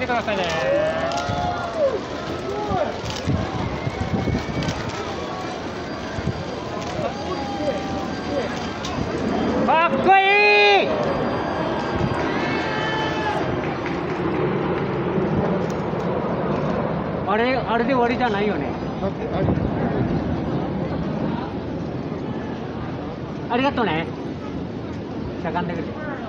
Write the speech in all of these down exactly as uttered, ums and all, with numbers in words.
てくださいね。かっこいい。あれ、あれで終わりじゃないよね。ありがとうね。しゃがんでくれ。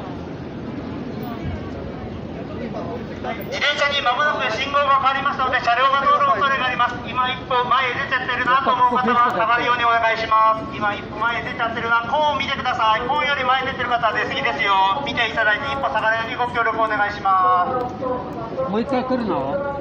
自転車にまもなく信号が変わりますので、車両が通る恐れがあります。今一歩前へ出ちゃってるなと思う方は下がるようにお願いします。今一歩前へ出ちゃってるな、コーンを見てください。コーンより前に出てる方は出過ぎですよ。見ていただいて一歩下がるようにご協力お願いします。 もう一回来るの？